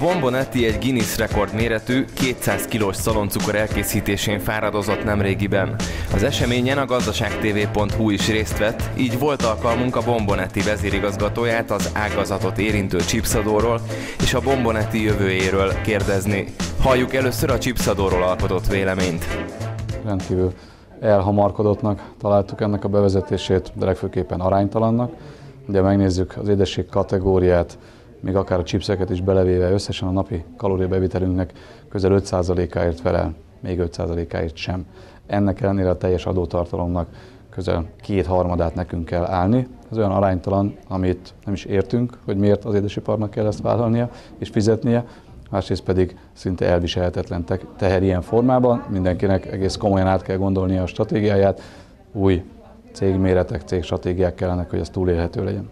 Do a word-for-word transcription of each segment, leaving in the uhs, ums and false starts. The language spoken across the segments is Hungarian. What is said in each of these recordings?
Bombonetti egy Guinness rekord méretű, kétszáz kilós szaloncukor elkészítésén fáradozott nemrégiben. Az eseményen a gazdaságtv pont hu is részt vett, így volt alkalmunk a Bombonetti vezérigazgatóját az ágazatot érintő chipsadóról és a Bombonetti jövőjéről kérdezni. Halljuk először a chipsadóról alkotott véleményt. Rendkívül elhamarkodottnak találtuk ennek a bevezetését, de legfőképpen aránytalannak. Ugye megnézzük az édesség kategóriát, még akár a chipseket is belevéve, összesen a napi kalóriabevitelünknek közel öt százalékáért felel, még öt százalékáért sem. Ennek ellenére a teljes adótartalomnak közel kétharmadát nekünk kell állni. Ez olyan aránytalan, amit nem is értünk, hogy miért az édesiparnak kell ezt vállalnia és fizetnie, másrészt pedig szinte elviselhetetlen teher ilyen formában. Mindenkinek egész komolyan át kell gondolnia a stratégiáját, új cégméretek, cégstratégiák kellenek, hogy ez túlélhető legyen.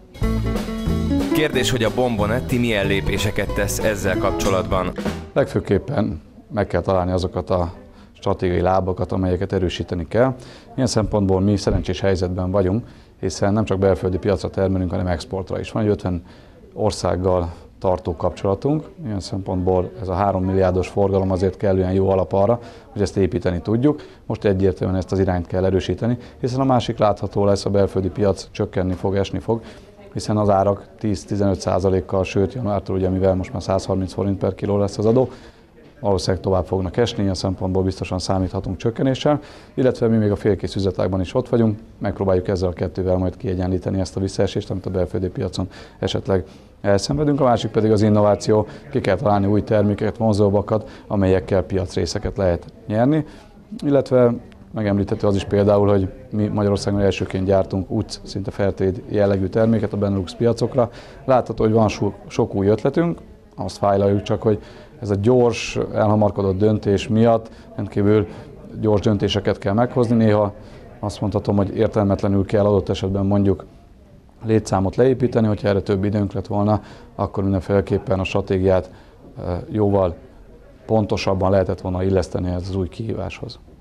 Kérdés, hogy a Bombonetti milyen lépéseket tesz ezzel kapcsolatban? Legfőképpen meg kell találni azokat a stratégiai lábakat, amelyeket erősíteni kell. Ilyen szempontból mi szerencsés helyzetben vagyunk, hiszen nem csak belföldi piacra termelünk, hanem exportra is. Van egy ötven országgal tartó kapcsolatunk. Ilyen szempontból ez a három milliárdos forgalom azért kellően jó alap arra, hogy ezt építeni tudjuk. Most egyértelműen ezt az irányt kell erősíteni, hiszen a másik látható lesz, a belföldi piac csökkenni fog, esni fog, hiszen az árak tíz-tizenöt százalékkal, sőt januártól, ugye, mivel most már száz harminc forint per kiló lesz az adó, valószínűleg tovább fognak esni, ilyen szempontból biztosan számíthatunk csökkenéssel, illetve mi még a félkész üzletágban is ott vagyunk, megpróbáljuk ezzel a kettővel majd kiegyenlíteni ezt a visszaesést, amit a belföldi piacon esetleg elszenvedünk. A másik pedig az innováció, ki kell találni új termékeket, vonzóbbakat, amelyekkel piacrészeket lehet nyerni, illetve megemlíthető az is például, hogy mi Magyarországon elsőként gyártunk úgy szinte fairtrade jellegű terméket a Benelux piacokra. Látható, hogy van so, sok új ötletünk, azt fájlaljuk csak, hogy ez a gyors, elhamarkodott döntés miatt rendkívül gyors döntéseket kell meghozni. Néha azt mondhatom, hogy értelmetlenül kell adott esetben mondjuk létszámot leépíteni, hogyha erre több időnk lett volna, akkor mindenféleképpen a stratégiát jóval pontosabban lehetett volna illeszteni ez az új kihíváshoz.